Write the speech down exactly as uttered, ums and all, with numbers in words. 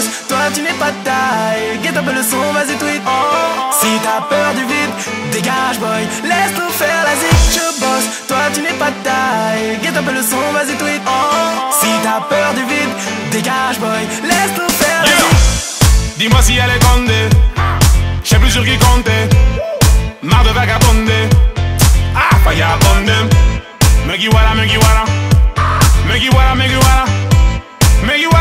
boss, toi tu n'es pas de taille. Get un peu le son, vas-y tweet. Si t'as peur du vide, dégage boy, laisse-nous faire la zik. Je boss, toi tu n'es pas de taille. Get un peu le son, vas-y tweet. Si t'as peur du vide, dégage boy, laisse-nous faire la zik. Dis-moi si elle est condée, je sais plus sur qui compter. Marre de vagabonder, ah, faille à abonder. Me guiwara, me guiwara, me guiwara, me guiwara, me guiwara.